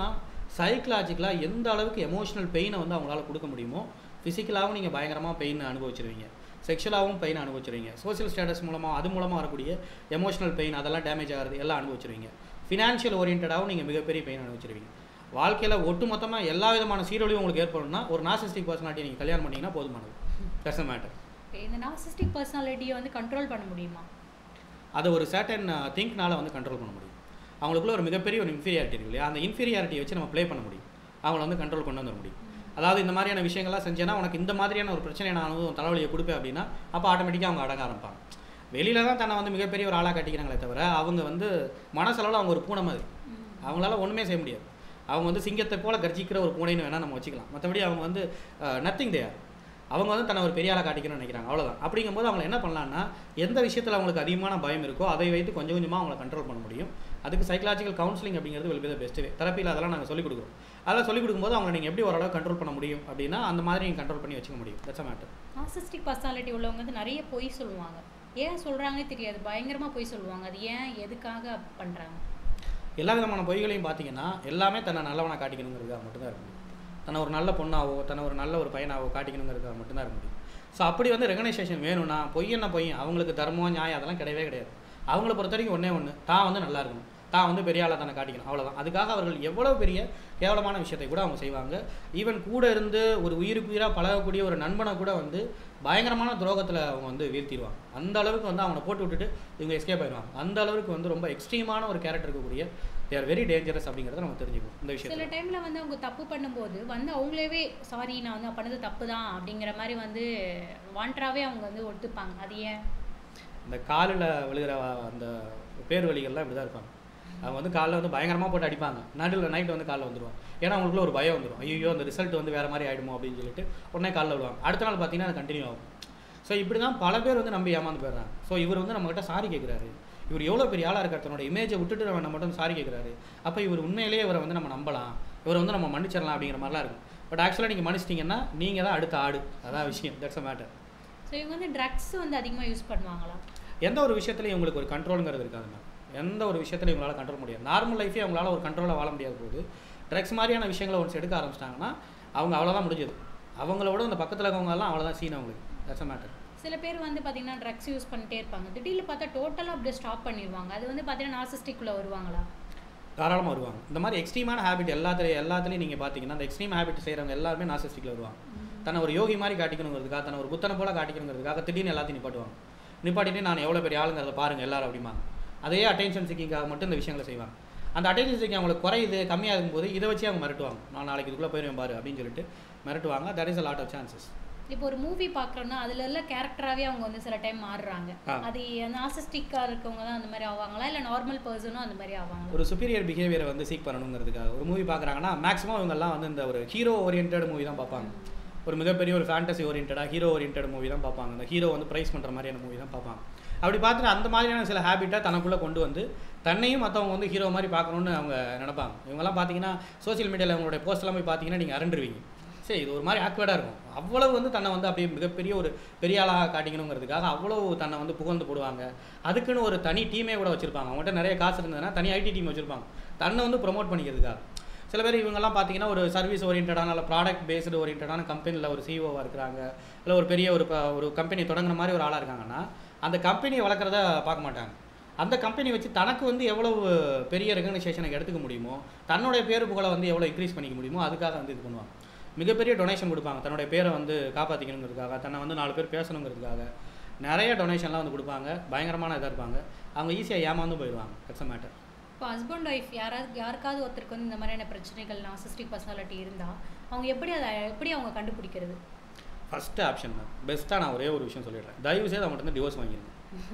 சைக்கலாஜிக்கலாக எந்த அளவுக்கு எமோஷனல் பெயினை வந்து அவங்களால கொடுக்க முடியுமோ, ஃபிசிக்கலாகவும் நீங்கள் பயங்கரமாக பெயின் அனுபவிச்சிருவீங்க, செக்ஷுவலாகவும் பெயின் அனுபவிச்சிருவீங்க, சோஷியல் ஸ்டேட்டஸ் மூலமாக அது மூலமாக வரக்கூடிய எமோஷனல் பெயின் அதெல்லாம் டேமேஜ் ஆகிறது எல்லாம் அனுபவிச்சிருவீங்க, ஃபினான்ஷியல் ஓரியன்டாகவும் நீங்கள் மிகப்பெரிய பெயின் அனுபவிச்சிருவீங்க. வாழ்க்கையில் ஒட்டு மொத்தமாக எல்லா விதமான சீரழிவும் உங்களுக்கு ஏற்படும்னா ஒரு நார்சிஸ்டிக் பர்சனாலிட்டி நீங்கள் கல்யாணம் பண்ணிங்கன்னா போதுமானது. That's a matter. இந்த நார்சிஸ்டிக் பர்சனாலிட்டியை வந்து கண்ட்ரோல் பண்ண முடியுமா? அதை ஒரு சர்டன் திங்க்னால் வந்து கண்ட்ரோல் பண்ண முடியும். அவங்களுக்குள்ள ஒரு மிகப்பெரிய ஒரு இன்ஃபீரியாரிட்டி இருக்கு இல்லையா, அந்த இன்ஃபீரியாரிட்டியை வச்சு நம்ம ப்ளே பண்ண முடியும், அவங்கள வந்து கண்ட்ரோல் கொண்டு வந்துட முடியும். அதாவது இந்த மாதிரியான விஷயங்கள்லாம் செஞ்சேன்னா உனக்கு இந்த மாதிரியான ஒரு பிரச்சனை நான் அனுபவம் தலைவலியை கொடுப்பேன் அப்படின்னா அப்போ ஆட்டோமேட்டிக்காக அவங்க அடங்க ஆரம்பிப்பாங்க. வெளியில் தான் தன்னை வந்து மிகப்பெரிய ஒரு ஆளாக காட்டிக்கிறாங்களே தவிர அவங்க வந்து மனசளவில் அவங்க ஒரு பூனை மாதிரி, அவங்களால ஒன்றுமே செய்ய முடியாது. அவங்க வந்து சிங்கத்தை போல் கர்ஜிக்கிற ஒரு பூனைன்னு வேணால் நம்ம வச்சுக்கலாம். மற்றபடி அவங்க வந்து நத்திங் தேர். அவங்க வந்து தன்னை ஒரு பெரிய ஆளாக காட்டிக்கணும்னு நினைக்கிறாங்க, அவ்வளோதான். அப்படிங்கும்போது அவங்க என்ன பண்ணலான்னா எந்த விஷயத்தில் அவங்களுக்கு அதிகமான பயம் இருக்கோ அதை வைத்து கொஞ்சம் கொஞ்சமாக அவங்களை கண்ட்ரோல் பண்ண முடியும். அதுக்கு சைக்கலாஜிக்கல் கவுன்சிலிங் அப்படிங்கிறது well be the best way. தெரப்பியில் அதெல்லாம் நாங்கள் சொல்லிக் கொடுக்குறோம். அதெல்லாம் சொல்லிக் கொடுக்கும்போது அவங்க நீங்கள் எப்படி ஓரளவு கண்ட்ரோல் பண்ண முடியும் அப்படின்னா அந்த மாதிரி நீங்கள் கண்ட்ரோல் பண்ணி வச்சுக்க முடியும். That's a matter. Narcissistic personality உள்ளவங்க வந்து நிறைய பொய் சொல்லுவாங்க. ஏன் சொல்கிறாங்கன்னே தெரியாது, பயங்கரமாக பொய் சொல்லுவாங்க. அது ஏன், எதுக்காக பண்ணுறாங்க? எல்லா விதமான பொய்களையும் பார்த்தீங்கன்னா எல்லாமே தன்னை நல்லவனாக காட்டிக்கணுங்கிறதுக்காக மட்டும்தான் இருக்க முடியும். தன்னை ஒரு நல்ல பொண்ணாவோ தன்னை ஒரு நல்ல ஒரு பையனாவோ காட்டிக்கணுங்கிறதுக்காக மட்டும்தான் இருக்க முடியும். ஸோ அப்படி வந்து ரெகனைசேஷன் வேணும்னா பொய் என்ன பொய், அவங்களுக்கு தர்மம் நியாயம் அதெல்லாம் கிடையவே கிடையாது. அவங்கள பொறுத்த வரைக்கும் ஒன்றே ஒன்று, தான் வந்து நல்லா இருக்கணும், தான் வந்து பெரிய ஆளாக தானே காட்டிக்கணும், அவ்வளோதான். அதுக்காக அவர்கள் எவ்வளோ பெரிய கேவலமான விஷயத்தை கூட அவங்க செய்வாங்க. ஈவன் கூட இருந்து ஒரு உயிருக்கு உயிராக பழகக்கூடிய ஒரு நண்பனை கூட வந்து பயங்கரமான துரோகத்தில் அவங்க வந்து வீழ்த்திடுவாங்க. அந்த அளவுக்கு வந்து அவனை போட்டு விட்டுட்டு இவங்க எஸ்கேப் ஆயிடுவாங்க. அந்த அளவுக்கு வந்து ரொம்ப எக்ஸ்ட்ரீமான ஒரு கேரக்டர் இருக்கக்கூடிய தே ஆர் வெரி டேஞ்சரஸ் அப்படிங்கிறத நம்ம தெரிஞ்சுக்கணும். இந்த விஷயம் சில டைமில் வந்து அவங்க தப்பு பண்ணும்போது வந்து அவங்களே சாரி நான் வந்து பண்ணது தப்பு தான் அப்படிங்கிற மாதிரி வந்து வாண்டராகவே அவங்க வந்து ஒத்துப்பாங்க. அது ஏன்? இந்த காலில் விழுகிற அந்த பேர் வலிகள்லாம் இப்படி தான் இருப்பாங்க. அவங்க வந்து காலில் வந்து பயங்கரமாக போட்டு அடிப்பாங்க, நடுவில் நைட்டு வந்து காலில் வந்துடுவாங்க. ஏன்னா அவங்களுக்குள்ள ஒரு பயம் வந்துடும், ஐயோ அந்த ரிசல்ட் வந்து வேறு மாதிரி ஆகிடுமோ அப்படின்னு சொல்லிட்டு உடனே காலில் விடுவாங்க. அடுத்த நாள் பார்த்தீங்கன்னா அது கண்டினியூ ஆகும். ஸோ இப்படி தான் பல பேர் வந்து நம்பி ஏமாந்து போயிடுறாங்க. ஸோ இவர் வந்து நம்மகிட்ட சாரி கேட்குறாரு, இவர் எவ்வளோ பெரிய ஆளாக இருக்கார், தன்னோட இமேஜை விட்டுட்டு நம்ம மட்டும் சாரி கேட்குறாரு, அப்போ இவர் உண்மையிலேயே இவரை வந்து நம்ம நம்பலாம், இவரை வந்து நம்ம மன்னிச்சிடலாம் அப்படிங்கிற மாதிரிலாம் இருக்கும். பட் ஆக்சுவலாக நீங்கள் மன்னிச்சிட்டிங்கன்னா நீங்கள் தான் அடுத்த ஆடு, அதான் விஷயம். That's a matter. ஸோ இவங்க வந்து ட்ரக்ஸ் வந்து அதிகமாக யூஸ் பண்ணுவாங்களா? எந்த ஒரு விஷயத்துலையும் உங்களுக்கு ஒரு கண்ட்ரோலுங்கிறது இருக்காதுங்க. எந்த ஒரு விஷயத்துலையும் இவங்களால் கண்ட்ரோல் முடியாது. நார்மல் லைஃபே அவங்களால ஒரு கண்ட்ரோலாக வாழ முடியாத போது ட்ரக்ஸ் மாதிரியான விஷயங்களை ஒன்ஸ் எடுக்க ஆரம்பிச்சிட்டாங்கன்னா அவங்க அவ்வளோதான் முடிஞ்சது. அவங்களோட அந்த பக்கத்தில் இருக்கவங்கலாம் அவ்வளோதான் சீன் அவங்களுக்கு. That's a matter. சில பேர் வந்து பார்த்தீங்கன்னா ட்ரக்ஸ் யூஸ் பண்ணிட்டே இருப்பாங்க, திடீர்னு பார்த்தா டோட்டலாக அப்படியே ஸ்டாப் பண்ணிடுவாங்க. அது வந்து பார்த்தீங்கன்னா நார்சிஸ்டிக்குள்ளே வருவாங்களா? தாராளமாக வருவாங்க. இந்த மாதிரி எக்ஸ்ட்ரீமான ஹேபிட் எல்லாத்துலேயும் எல்லாத்துலேயும் நீங்கள் பார்த்தீங்கன்னா அந்த எக்ஸ்ட்ரீம் ஹேபிட் செய்கிறவங்க எல்லாருமே நார்சிஸ்டிக்கில் வருவாங்க. தன்னை ஒரு யோகி மாதிரி காட்டிக்கணுங்கிறதுக்காக, தன்னை ஒரு புத்தனை போல காட்டிக்கணுங்கிறதுக்காக திடீர்னு எல்லாத்தையும் நிப்பாட்டுவாங்க. நிப்பாட்டிட்டு நான் எவ்வளோ பெரிய ஆளுங்கிறத பாருங்கள் எல்லாரும் அப்படிம்பாங்க. அதே அட்டென்ஷன் சீக்கிங்காக மட்டும் இந்த விஷயங்களை செய்வாங்க. அந்த அட்டென்ஷன் சீக்கிங் அவங்களுக்கு குறையுது கம்மியாகும் போது இதை வச்சு அவங்க மிரட்டுவாங்க, நான் நாளைக்கு இதுக்குள்ளே போயிடுவேன் பாரு அப்படின்னு சொல்லிட்டு மிரட்டுவாங்க. That is a lot of chances. இப்போ ஒரு மூவி பார்க்குறோன்னா அதில் எல்லாம் கேரக்டராகவே அவங்க வந்து சில டைம் மாறுறாங்க. அது நார்சிஸ்டிக்காக இருக்கவங்க தான் அந்த மாதிரி ஆவாங்களா, இல்லை நார்மல் பர்சனும் அந்த மாதிரி ஆவாங்க? ஒரு சுப்பீரியர் பிஹேவியரை வந்து சீக் பண்ணணுங்கிறதுக்காக ஒரு மூவி பார்க்குறாங்கன்னா மேக்ஸிமம் இவங்கெல்லாம் வந்து இந்த ஒரு ஹீரோ ஓரியன்ட் மூவி தான் பார்ப்பாங்க. ஒரு மிகப்பெரிய ஒரு ஃபேண்டசி ஓரியன்டாக ஹீரோ ஓரியன்ட் மூவி தான் பார்ப்பாங்க. அந்த ஹீரோ வந்து ப்ரைஸ் பண்ணுற மாதிரியான மூவி தான் பார்ப்பாங்க. அப்படி பார்த்துட்டு அந்த மாதிரியான சில ஹேபிட்டாக தனக்குள்ளே கொண்டு வந்து தன்னையும் மற்றவங்க வந்து ஹீரோ மாதிரி பார்க்கணுன்னு அவங்க நினைப்பாங்க. இவங்கெல்லாம் பார்த்தீங்கன்னா சோசியல் மீடியாவில் அவங்களுடைய போஸ்ட்லாம் போய் பார்த்தீங்கன்னா நீங்கள் அரண்டுருவீங்க. சரி, இது ஒரு மாதிரி ஆக்வர்டாக இருக்கும். அவ்வளவு வந்து தன்னை வந்து அப்படியே மிகப்பெரிய ஒரு பெரிய ஆளாக காட்டிக்கணுங்கிறதுக்காக அவ்வளோ தன்னை வந்து புகழ்ந்து போடுவாங்க. அதுக்குன்னு ஒரு தனி டீமே கூட வச்சுருப்பாங்க. அவங்கள்ட்ட நிறைய காசு இருந்ததுன்னா தனி ஐடி டீம் வச்சுருப்பாங்க தன்னை வந்து ப்ரொமோட் பண்ணிக்கிறதுக்காக. சில பேர் இவங்கெல்லாம் பார்த்தீங்கன்னா ஒரு சர்வீஸ் ஓரியன்டான இல்லை ப்ராடக்ட் பேஸ்டு ஓரியன்டான கம்பெனியில் ஒரு சிஇஓவாக இருக்கிறாங்க, இல்லை ஒரு பெரிய ஒரு ஒரு கம்பெனி தொடங்குற மாதிரி ஒரு ஆளாக இருக்காங்கன்னா அந்த கம்பெனியை வளர்க்குறத பார்க்க மாட்டாங்க. அந்த கம்பெனி வச்சு தனக்கு வந்து எவ்வளோ பெரிய ரெகனைசேஷனுக்கு எடுத்துக்க முடியுமோ, தன்னுடைய பேர் புகழை வந்து எவ்வளோ இன்க்ரீஸ் பண்ணிக்க முடியுமோ அதுக்காக வந்து இது பண்ணுவாங்க. மிகப்பெரிய டொனேஷன் கொடுப்பாங்க தன்னுடைய பேரை வந்து காப்பாற்றிக்கணுங்கிறதுக்காக, தன்னை வந்து நாலு பேர் பேசணுங்கிறதுக்காக நிறைய டொனேஷன்லாம் வந்து கொடுப்பாங்க. பயங்கரமான இதாக இருப்பாங்க. அவங்க ஈஸியாக ஏமாந்து போயிடுவாங்க. That's a matter. இப்போ ஹஸ்பண்ட் ஒய்ஃப் யாராவது யாருக்காவது ஒருத்தருக்கு வந்து இந்த மாதிரியான பிரச்சனைகள் நார்சிஸ்டிக் பர்சனாலிட்டி இருந்தால் அவங்க எப்படி அதை எப்படி அவங்க கண்டுபிடிக்கிறது? ஃபஸ்ட்டு ஆப்ஷன் தான் பெஸ்ட்டாக. நான் ஒரே ஒரு விஷயம் சொல்லிடுறேன், தயவு செய்து அவங்கள்ட்ட வந்து டிவோர்ஸ் வாங்கிடுங்க.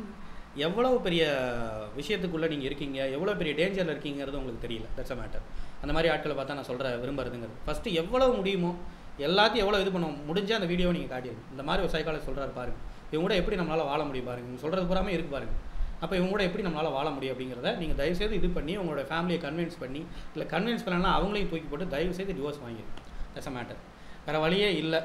எவ்வளோ பெரிய விஷயத்துக்குள்ளே நீங்கள் இருக்கீங்க, எவ்வளோ பெரிய டேஞ்சரில் இருக்கீங்கிறது உங்களுக்கு தெரியல. That's a matter. அந்த மாதிரி ஆட்களை பார்த்தா நான் சொல்கிற விரும்புறதுங்கிறது ஃபஸ்ட்டு எவ்வளோ முடியுமோ எல்லாத்தையும் எவ்வளோ இது பண்ணுவோம் முடிஞ்சால் அந்த வீடியோவை நீங்கள் காட்டிடுங்க. இந்த மாதிரி ஒரு சைக்காலஜி சொல்கிறாரு பாருங்கள், இவங்க கூட எப்படி நம்மளால் வாழ முடியும் பாருங்கள், இவங்க சொல்கிறது பூராமே இருக்கு பாருங்கள். அப்போ இவங்க கூட எப்படி நம்மளால் வாழ முடியும் அப்படிங்கிறத நீங்கள் தயவுசெய்து இது பண்ணி உங்களோட ஃபேமிலியை கன்வின்ஸ் பண்ணி, இல்லை கன்வின்ஸ் பண்ணலாம் அவங்களையும் தூக்கி போட்டு தயவுசெய்து டிவோர்ஸ் வாங்கிடுங்க. That's a matter. வேறு வழியே இல்லை,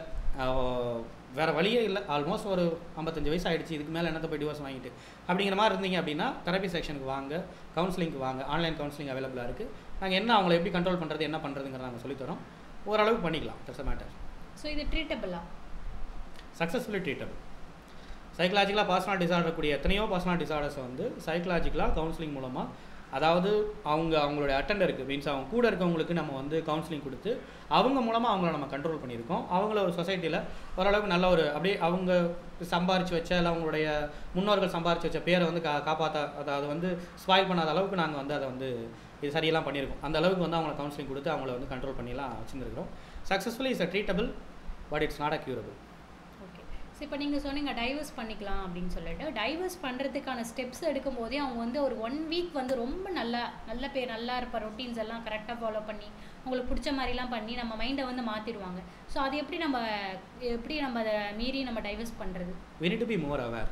வேறு வழியே இல்லை. ஆல்மோஸ்ட் ஒரு ஐம்பத்தஞ்சு வயசு ஆகிடுச்சு, இதுக்கு மேலே என்னத்தை போய் டிவோர்ஸ் வாங்கிட்டு அப்படிங்கிற மாதிரி இருந்தீங்க அப்படின்னா தெரப்பி செக்ஷனுக்கு வாங்க, கவுன்சிலிங்க்கு வாங்க. ஆன்லைன் கவுன்சிலிங் அவைலபிளாக இருக்குது. நாங்கள் என்ன அவங்களை எப்படி கண்ட்ரோல் பண்ணுறது என்ன பண்ணுறதுங்கிறத நாங்கள் சொல்லித்தரோம். ஓரளவுக்கு பண்ணிக்கலாம். That's a matter. ஸோ இது ட்ரீட்டபிளா? Successfully treatable. சைக்கலாஜிக்கலாக பர்சனல் டிசார்டர் கூடிய எத்தனையோ பர்சனல் டிசார்டர்ஸ் வந்து சைக்கலாஜிக்கலாக கவுன்சிலிங் மூலமாக, அதாவது அவங்க அவங்களுடைய அட்டெண்டருக்கு மீன்ஸ் அவங்க கூட இருக்கவங்களுக்கு நம்ம வந்து கவுன்சிலிங் கொடுத்து அவங்க மூலமாக அவங்கள நம்ம கண்ட்ரோல் பண்ணியிருக்கோம். அவங்கள ஒரு சொசைட்டியில் ஓரளவுக்கு நல்ல ஒரு அப்படியே அவங்க சம்பாரித்து வச்ச இல்லை அவங்களுடைய முன்னோர்கள் சம்பாரித்து வச்ச பேரை வந்து கா காப்பாற்ற அதாவது வந்து ஸ்பாயில் பண்ணாத அளவுக்கு நாங்கள் வந்து அதை வந்து இது சரியெல்லாம் பண்ணியிருக்கோம். அந்த அளவுக்கு வந்து அவங்கள கவுன்சிலிங் கொடுத்து அவங்கள வந்து கண்ட்ரோல் பண்ணிலாம் வச்சுருக்கிறோம். Successfully is a treatable, but it's not a curable. So இப்போ நீங்கள் சொன்னீங்க டைவர்ஸ் பண்ணிக்கலாம் அப்படின்னு சொல்லிட்டு, டைவர்ஸ் பண்ணுறதுக்கான ஸ்டெப்ஸ் எடுக்கும் போதே அவங்க வந்து ஒரு ஒன் வீக் வந்து ரொம்ப நல்லா நல்ல பேர் நல்லா இருப்ப ரொட்டீன்ஸ் எல்லாம் கரெக்டாக ஃபாலோ பண்ணி அவங்களுக்கு பிடிச்ச மாதிரிலாம் பண்ணி நம்ம மைண்டை வந்து மாற்றிடுவாங்க. ஸோ அது எப்படி நம்ம எப்படி நம்ம அதை மீறி நம்ம டைவர்ஸ் பண்ணுறது? we need to be more aware.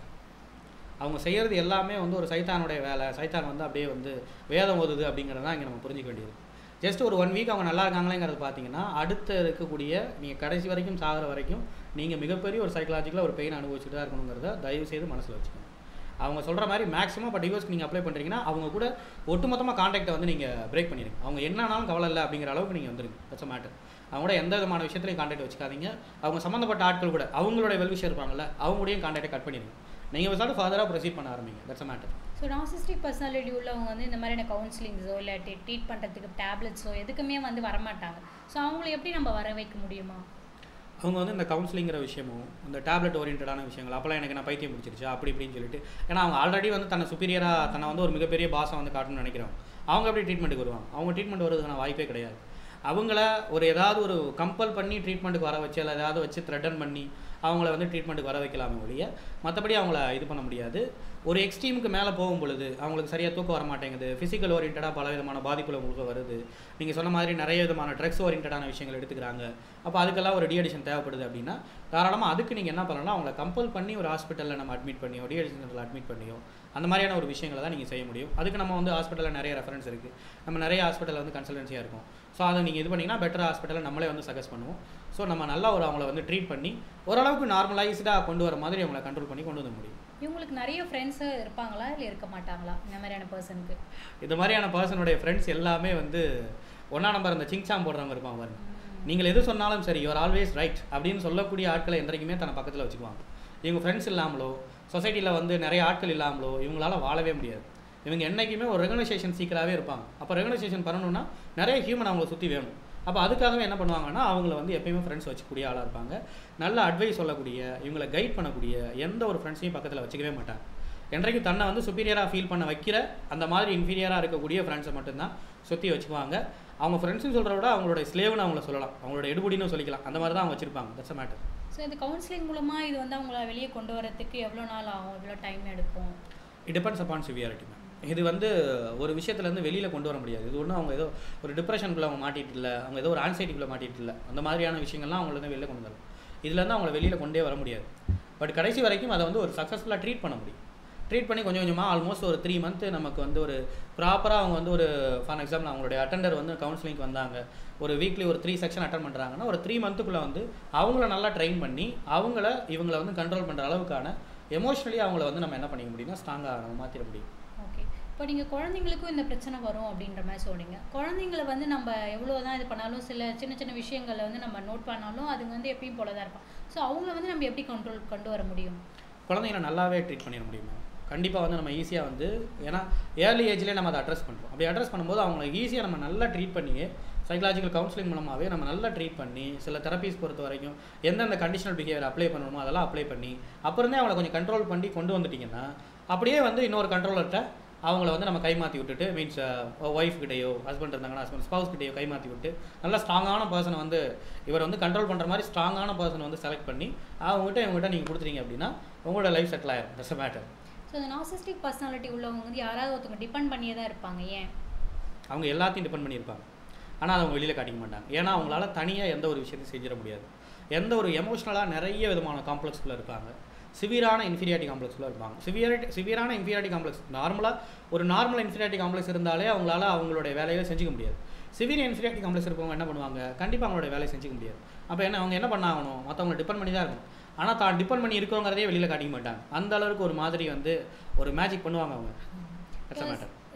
அவங்க செய்கிறது எல்லாமே வந்து ஒரு சைத்தானுடைய வேலை, சைத்தான் வந்து அப்படியே வந்து வேதம் ஓதுது அப்படிங்கிறது தான் இங்கே நம்ம புரிஞ்சிக்க வேண்டியது. ஜஸ்ட் ஒரு ஒன் வீக் அவங்க நல்லா இருக்காங்களேங்கிறது பார்த்தீங்கன்னா அடுத்து இருக்கக்கூடிய நீங்கள் கடைசி வரைக்கும் சாகிற வரைக்கும் நீங்கள் மிகப்பெரிய ஒரு சைக்கலாஜிக்கலாக ஒரு பெயின் அனுபவிச்சுட்டு தான் இருக்கணுங்கிறத தயவு செய்து மனசில் வச்சுக்கணும். அவங்க சொல்கிற மாதிரி மேக்ஸிமம் இப்போ டிவோர்ஸ்க்கு நீங்கள் அப்ளை பண்ணுறீங்கன்னா அவங்க கூட ஒட்டுமொத்தமாக கான்டாக்டை வந்து நீங்கள் பிரேக் பண்ணிடுங்க. அவங்க என்னன்னாலும் கவலை இல்லை அப்படிங்கிற அளவுக்கு நீங்கள் வந்துடுங்க. That's a matter. அவங்க கூட எந்த விதமான விஷயத்துலையும் கான்டாக்ட் வச்சுக்காதீங்க. அவங்க சம்மந்தப்பட்ட ஆட்கள் கூட அவங்களோட வெல்விஷர் இருப்பாங்கல்ல அவங்களுடையும் கான்டாக்டை கட் பண்ணிடுங்க. நீங்கள் விசாரிட்டு ஃபர்தராக ப்ரொசீட் பண்ண ஆரம்பிங்க. That's a matter. So narcissistic personality உள்ளவங்க வந்து இந்த மாதிரியான கவுன்சிலிங்ஸோ இல்லை ட்ரீட் பண்ணுறதுக்கு டேப்லெட்ஸோ எதுக்குமே வந்து வரமாட்டாங்க. ஸோ அவங்கள எப்படி நம்ம வர வைக்க முடியுமா? அவங்க வந்து இந்த கவுன்சிலிங்கிற விஷயமும் இந்த டேப்லெட் ஓரியன்டான விஷயங்கள் அப்போலாம் எனக்கு நான் பைத்தியம் பிடிச்சிருச்சு அப்படி இப்படின்னு சொல்லிட்டு, ஏன்னா அவங்க ஆல்ரெடி வந்து தன்னை சுப்பீரியராக தன்னை வந்து ஒரு மிகப்பெரிய பாஸை வந்து காட்டணும்னு நினைக்கிறோம். அவங்க எப்படி ட்ரீட்மெண்ட்டுக்கு வருவாங்க? அவங்க ட்ரீட்மெண்ட் வருவதுக்கான வாய்ப்பே கிடையாது. அவங்கள ஒரு ஏதாவது ஒரு கம்பல் பண்ணி ட்ரீட்மெண்ட்டுக்கு வர வச்சு இல்லை ஏதாவது வச்சு த்ரெட்டன் பண்ணி அவங்கள வந்து ட்ரீட்மெண்ட்டுக்கு வர வைக்கலாமே ஒழிய மற்றபடி அவங்கள இது பண்ண முடியாது. ஒரு எக்ஸ்ட்ரீமுக்கு மேலே போகும் பொழுது அவங்களுக்கு சரியாக தூக்கம் வர மாட்டேங்குது, ஃபிசிக்கல் ஓரியன்டாக பல விதமான பாதிப்புகள் உங்களுக்கு வருது, நீங்கள் சொன்ன மாதிரி நிறைய விதமான ட்ரக்ஸ் ஓரியன்டான விஷயங்கள் எடுத்துக்கிறாங்க, அப்போ அதுக்கெல்லாம் ஒரு டிஅடிஷன் தேவைப்படுது அப்படின்னா தாராளமாக அதுக்கு நீங்கள் என்ன பண்ணலாம், அவங்களை கம்பல் பண்ணி ஒரு ஹாஸ்பிட்டலில் நம்ம அட்மிட் பண்ணியோ டிஅடிஷன் சென்டரில் அட்மிட் பண்ணியோ அந்த மாதிரியான ஒரு விஷயங்களை தான் நீங்கள் செய்ய முடியும். அதுக்கு நம்ம வந்து ஹாஸ்பிட்டலில் நிறைய ரெஃபரன்ஸ் இருக்குது, நம்ம நிறைய ஹாஸ்பிட்டலில் வந்து கன்சல்டன்சியாக இருக்கும். ஸோ அதை நீங்கள் இது பண்ணிங்கன்னா பெட்டர் ஹாஸ்பிட்டலில் நம்மளே வந்து சஜஸ்ட் பண்ணுவோம். ஸோ நம்ம நல்லா ஒரு அவங்கள வந்து ட்ரீட் பண்ணி ஓரளவுக்கு நார்மலைஸ்டாக கொண்டு வர மாதிரி அவங்கள கண்ட்ரோல் பண்ணி கொண்டு வந்து முடியும். இவங்களுக்கு நிறைய ஃப்ரெண்ட்ஸு இருப்பாங்களா இல்லை இருக்க மாட்டாங்களா இந்த மாதிரியான பர்சனுக்கு? இந்த மாதிரியான பர்சனுடைய ஃப்ரெண்ட்ஸ் எல்லாமே வந்து ஒன்றா நம்பர் அந்த சிங்சாம் போடுறவங்க இருப்பாங்க பாருங்க. நீங்கள் எது சொன்னாலும் சரி யுவர் ஆல்வேஸ் ரைட் அப்படின்னு சொல்லக்கூடிய ஆட்களை என்றைக்குமே தன்னை பக்கத்தில் வச்சுக்குவாங்க. இவங்க ஃப்ரெண்ட்ஸ் இல்லாமலோ சொசைட்டியில் வந்து நிறைய ஆட்கள் இல்லாமலோ இவங்களால வாழவே முடியாது. இவங்க என்றைக்குமே ஒரு ரெகனைசேஷன் சீக்கிரவே இருப்பாங்க. அப்போ ரெகனைசேஷன் பண்ணணும்னா நிறைய ஹியூமன் அவங்களை சுற்றி வேணும். அப்போ அதுக்காகவே என்ன பண்ணுவாங்கன்னா அவங்கள வந்து எப்பயுமே ஃப்ரெண்ட்ஸ் வச்சுக்கூடிய ஆளாக இருப்பாங்க. நல்ல அட்வைஸ் சொல்லக்கூடிய இவங்களை கைட் பண்ணக்கூடிய எந்த ஒரு ஃப்ரெண்ட்ஸையும் பக்கத்தில் வச்சுக்கவே மாட்டாங்க. என்றைக்கும் தன்னை வந்து சுப்பீரியராக ஃபீல் பண்ண வைக்கிற அந்த மாதிரி இன்ஃபீரியராக இருக்கக்கூடிய ஃப்ரெண்ட்ஸை மட்டும்தான் சுற்றி வச்சுக்குவாங்க. அவங்க ஃப்ரெண்ட்ஸ்னு சொல்கிறத விட அவங்களோட ஸ்லேவ்னு அவங்கள சொல்லலாம், அவங்களோட எடுபடினு சொல்லிக்கலாம். அந்த மாதிரி தான் அவங்க வச்சுருப்பாங்க. That's a matter. ஸோ இந்த கவுன்சிலிங் மூலமாக இது வந்து அவங்கள வெளியே கொண்டு வரதுக்கு எவ்வளோ நாள் ஆகும், எவ்வளோ டைம் எடுக்கும்? It depends upon severity. இது வந்து ஒரு விஷயத்துலேருந்து வெளியில் கொண்டு வர முடியாது. இது ஒன்றும் அவங்க ஏதோ ஒரு டிப்ரெஷனுக்குள்ளே அவங்க மாட்டிட்டு இல்லை, அவங்க ஏதோ ஒரு ஆன்சைட்டிக்குள்ளே மாட்டிட்டு இல்லை, அந்த மாதிரியான விஷயங்கள்லாம் அவங்கள வெளியில் கொண்டு வரும். இதுலேருந்து அவங்கள வெளியில் கொண்டே வர முடியாது. பட் கடைசி வரைக்கும் அதை வந்து ஒரு சக்ஸஸ்ஃபுல்லாக ட்ரீட் பண்ண முடியும். ட்ரீட் பண்ணி கொஞ்சம் கொஞ்சமாக ஆல்மோஸ்ட் ஒரு த்ரீ மந்த்து நமக்கு வந்து ஒரு ப்ராப்பராக அவங்க வந்து ஒரு ஃபார் எக்ஸாம்பிள் அவங்களுடைய அட்டெண்டர் வந்து கவுன்சிலிங்க்கு வந்தாங்க, ஒரு வீக்லி ஒரு த்ரீ செக்ஷன் அட்டன் பண்ணுறாங்கன்னா ஒரு த்ரீ மந்த்துக்குள்ளே வந்து அவங்கள நல்லா ட்ரெயின் பண்ணி அவங்கள இவங்களை வந்து கண்ட்ரோல் பண்ணுற அளவுக்கான எமோஷ்னலி அவங்கள வந்து நம்ம என்ன பண்ணிக்க முடியும்னா ஸ்ட்ராங்காக நம்ம மாற்றிட முடியும். ஓகே. இப்போ நீங்கள் குழந்தைங்களுக்கும் இந்த பிரச்சனை வரும் அப்படின்ற மாதிரி சொன்னீங்க. குழந்தைங்களை வந்து நம்ம எவ்வளோ தான் இது பண்ணாலும் சில சின்ன சின்ன விஷயங்களை வந்து நம்ம நோட் பண்ணாலும் அதுங்க வந்து எப்பயும் போல தான் இருப்பான். ஸோ அவங்கள வந்து நம்ம எப்படி கண்ட்ரோல் கொண்டு வர முடியும்? குழந்தைங்களை நல்லாவே ட்ரீட் பண்ணிட முடியுமா? கண்டிப்பாக வந்து நம்ம ஈஸியாக வந்து ஏன்னா ஏர்லி ஏஜ்லேயே நம்ம அதை அட்ரஸ் பண்ணுறோம். அப்படி அட்ரஸ் பண்ணும்போது அவங்களை ஈஸியாக நம்ம நல்லா ட்ரீட் பண்ணி சைக்கலாஜிக்கல் கவுன்சிலிங் மூலமாகவே நம்ம நல்லா ட்ரீட் பண்ணி சில தெரப்பீஸ் பொறுத்த வரைக்கும் எந்தெந்த கண்டிஷனல் பிஹேவியர் அப்ளை பண்ணணுமோ அதெல்லாம் அப்ளை பண்ணி அப்புறமே அவங்களை கொஞ்சம் கண்ட்ரோல் பண்ணி கொண்டு வந்துட்டிங்கன்னா அப்படியே வந்து இன்னொரு கண்ட்ரோலர்கிட்ட அவங்கள வந்து நம்ம கைமாற்றி விட்டுட்டு மீன்ஸ் ஒய்ஃப் கிட்டேயோ ஹஸ்பண்ட் இருந்தாங்கன்னா ஹஸ்பண்ட் ஸ்பவுஸ் கிட்டேயோ கைமாற்றி விட்டு நல்லா ஸ்ட்ராங்கான பர்சனை வந்து இவர் வந்து கண்ட்ரோல் பண்ணுற மாதிரி ஸ்ட்ராங்கான பர்சனை வந்து செலக்ட் பண்ணி அவங்ககிட்ட இவங்ககிட்ட நீங்கள் கொடுத்துட்டீங்க அப்படின்னா உங்களோட லைஃப் செட்டில் ஆயிரும். That's a matter. ஸோ இந்த நார்சிஸ்டிக் பர்சனாலிட்டி உள்ளவங்க வந்து யாராவது ஒருத்தவங்க டிபெண்ட் பண்ணியே தான் இருப்பாங்க. ஏன்? அவங்க எல்லாத்தையும் டிபெண்ட் பண்ணியிருப்பாங்க, ஆனால் அதை அவங்க வெளியில் காட்டிக்க மாட்டாங்க. ஏன்னா அவங்களால தனியாக எந்த ஒரு விஷயத்தையும் செஞ்சிட முடியாது. எந்த ஒரு எமோஷ்னலாக நிறைய விதமான காம்ப்ளெக்ஸ்குள்ளே இருப்பாங்க, சிவியரான இன்ஃபீரியாரிட்டி காம்ப்ளெக்ஸில் இருப்பாங்க. சிவியரிட்டி சிவியரான இன்ஃபீரியாரிட்டி காம்ப்ளெக்ஸ் நார்மலாக ஒரு நார்மல் இன்ஃபீரியாரிட்டி காம்ப்ளெக்ஸ் இருந்தாலே அவங்களால அவங்களுடைய வேலையை செஞ்சுக்க முடியாது. சிவியர் இன்ஃபீரியாரிட்டி காம்ப்ளெக்ஸ் இருக்கவங்க என்ன பண்ணுவாங்க, கண்டிப்பாக அவங்களோட வேலையை செஞ்சுக்க முடியாது. அப்போ என்ன அவங்க என்ன பண்ணாகணும், மற்றவங்களை டிபெண்ட் பண்ணி தான் இருக்கும். ஆனால் தான் டிபெண்ட் பண்ணி இருக்கிறவங்கிறதே வெளியில் காட்டிக்க மாட்டாங்க. அந்த அளவுக்கு ஒரு மாதிரி வந்து ஒரு மேஜிக் பண்ணுவாங்க அவங்க. That's a matter.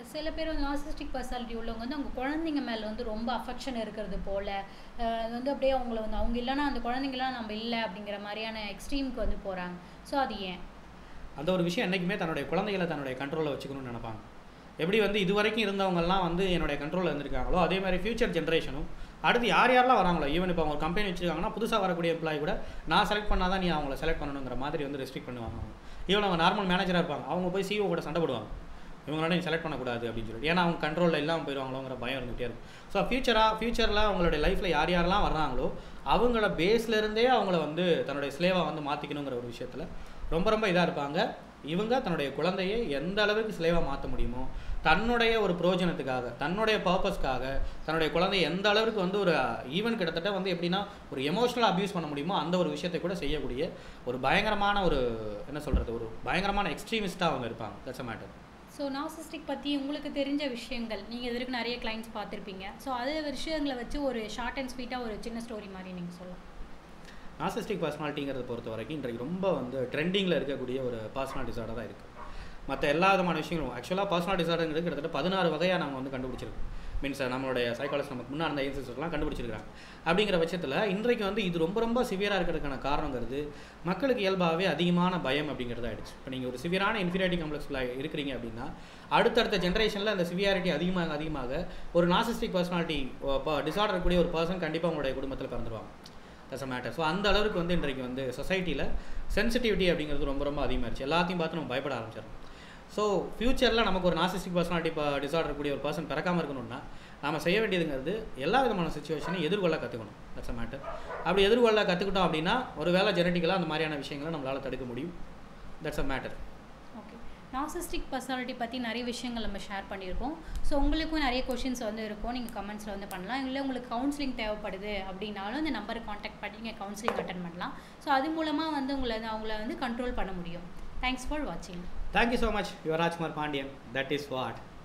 சில பேர் வந்து நார்சிஸ்டிக் பர்சனாலிட்டி உள்ளவங்க வந்து அவங்க குழந்தைங்க மேலே வந்து ரொம்ப அஃபெக்ஷன் இருக்கிறது போல் அது வந்து அப்படியே அவங்கள வந்து அவங்க இல்லைன்னா அந்த குழந்தைங்களாம் நம்ம இல்லை அப்படிங்கிற மாதிரியான எக்ஸ்ட்ரீமுக்கு வந்து போகிறாங்க. ஸோ அது ஏன்? அந்த ஒரு விஷயம் என்றைக்குமே தன்னுடைய குழந்தைகளை தன்னுடைய கண்ட்ரோலில் வச்சுக்கணும்னு நினைப்பாங்க. எப்படி வந்து இது வரைக்கும் இருந்தவங்கலாம் வந்து என்னுடைய கண்ட்ரோலில் இருந்திருக்காங்களோ அதே மாதிரி ஃபியூச்சர் ஜென்ரேஷனும் அடுத்து யார் யாரெல்லாம் வராங்களோ, ஈவன் இப்போ அவங்க ஒரு கம்பெனி வச்சுருக்காங்கன்னா புதுசாக வரக்கூடிய எம்ப்ளாயி கூட நான் செலக்ட் பண்ணால் தான் நீ அவங்கள செலக்ட் பண்ணணுங்கிற மாதிரி வந்து ரெஸ்ட்ரிக்ட் பண்ணுவாங்க. ஈவன் அவங்க நார்மல் மேனேஜராக இருப்பாங்க, அவங்க போய் சிஓ கூட சண்டை போடுவாங்க, இவங்களால நீ செலக்ட் பண்ணக்கூடாது அப்படின்னு சொல்லிட்டு. ஏன்னா அவங்க கண்ட்ரோலில் இல்லாமல் போயிடுவாங்களோங்கிற பயம் இருந்துகிட்டே இருக்கும். ஸோ ஃபியூச்சராக ஃபியூச்சரில் அவங்களுடைய லைஃப்பில் யார் யாரெல்லாம் வர்றாங்களோ அவங்கள பேஸ்லேருந்தே அவங்கள வந்து தன்னுடைய ஸ்லேவாக வந்து மாற்றிக்கணுங்கிற ஒரு விஷயத்தில் ரொம்ப ரொம்ப இதாக இருப்பாங்க. இவங்க தன்னுடைய குழந்தையை எந்த அளவுக்கு ஸ்லேவாக மாற்ற முடியுமோ, தன்னுடைய ஒரு பிரயோஜனத்துக்காக, தன்னுடைய பர்பஸ்க்காக தன்னுடைய குழந்தையை எந்த அளவுக்கு வந்து ஒரு ஈவன் கிட்டத்தட்ட வந்து எப்படின்னா ஒரு எமோஷனலாக அப்யூஸ் பண்ண முடியுமோ அந்த ஒரு விஷயத்தை கூட செய்யக்கூடிய ஒரு பயங்கரமான ஒரு என்ன சொல்கிறது ஒரு பயங்கரமான எக்ஸ்ட்ரீமிஸ்ட்டாக அவங்க இருப்பாங்க. That's a matter. So narcissistic பற்றி உங்களுக்கு தெரிஞ்ச விஷயங்கள், நீங்கள் இது வரைக்கும் நிறைய கிளைண்ட்ஸ் பார்த்துருப்பீங்க. ஸோ அதே விஷயங்களை வச்சு ஒரு ஷார்ட் அண்ட் ஸ்வீட்டாக ஒரு சின்ன ஸ்டோரி மாதிரி நீங்கள் சொல்லலாம். நார்சிஸ்டிக் பர்சனாலிட்டிங்கிறத பொறுத்த வரைக்கும் இன்றைக்கு ரொம்ப வந்து ட்ரெண்டிங்கில் இருக்கக்கூடிய ஒரு பர்சனல் டிசார்டராக இருக்குது. மற்ற எல்லா விதமான விஷயங்களும் ஆக்சுவலாக பர்சனல் டிசார்டருங்கிறது கிட்டத்தட்ட பதினாறு வகையாக நம்ம வந்து கண்டுபிடிச்சிருக்கோம். மீன்ஸ் நம்மளுடைய சைக்காலஜி நமக்கு முன்னாடி அந்த ஏன்சஸ்லாம் கண்டுபிடிச்சிருக்காங்க. அப்படிங்கிற பட்சத்தில் இன்றைக்கு வந்து இது ரொம்ப ரொம்ப சிவியராக இருக்கிறதுக்கான காரணங்கிறது மக்களுக்கு இயல்பாகவே அதிகமான பயம் அப்படிங்கிறது ஆகிடுச்சு. இப்போ நீங்கள் ஒரு சிவியரான இன்ஃபீரியாரிட்டி காம்ப்ளெக்ஸில் இருக்கிறீங்க அப்படின்னா அடுத்தடுத்த ஜென்ரேஷனில் அந்த சிவியாரிட்டி அதிகமாக அதிகமாக ஒரு நார்சிஸ்டிக் பர்சனாலிட்டி டிசார்டர் கூடிய ஒரு பர்சன் கண்டிப்பாக உங்களுடைய குடும்பத்தில் பிறந்துருவாங்க. That's a matter. ஸோ அந்த அளவுக்கு வந்து இன்றைக்கு வந்து சொசைட்டியில் சென்சிட்டிவிட்டி அப்படிங்கிறது ரொம்ப ரொம்ப அதிகமாகிடுச்சு. எல்லாத்தையும் பார்த்து நம்ம பயப்பட ஆரம்பிச்சிடறோம். ஸோ ஃபியூச்சரில் நமக்கு ஒரு நார்சிஸ்டிக் பர்சனாலிட்டி இப்போ டிசார்டர் கூடிய ஒரு பர்சன் பிறக்காமல் இருக்கணும்னா நம்ம செய்ய வேண்டியதுங்கிறது எல்லா விதமான சுச்சுவேஷனையும் எதிர்கொள்ள கற்றுக்கணும். That's a matter. அப்படி எதிர்கொள்ள கற்றுக்கிட்டோம் அப்படின்னா ஒரு வேளை ஜெனட்டிக்கலாக அந்த மாதிரியான விஷயங்களை நம்மளால் தடுக்க முடியும். That's a matter. Okay, narcissistic personality பற்றி நிறைய விஷயங்கள் நம்ம ஷேர் பண்ணியிருக்கோம். ஸோ உங்களுக்கும் நிறைய கொஷின்ஸ் வந்து இருக்கும், நீங்கள் கமெண்ட்ஸில் வந்து பண்ணலாம். இல்லை உங்களுக்கு கவுன்சிலிங் தேவைப்படுது அப்படின்னாலும் இந்த நம்பரை காண்டாக்ட் பண்ணி நீங்கள் கவுன்சிலிங் அட்டன் பண்ணலாம். ஸோ அது மூலமாக வந்து உங்களை அவங்கள வந்து கண்ட்ரோல் பண்ண முடியும். தேங்க்ஸ் ஃபார் வாட்சிங். Thank you so much. You are Rajkumar Pandian. That is what.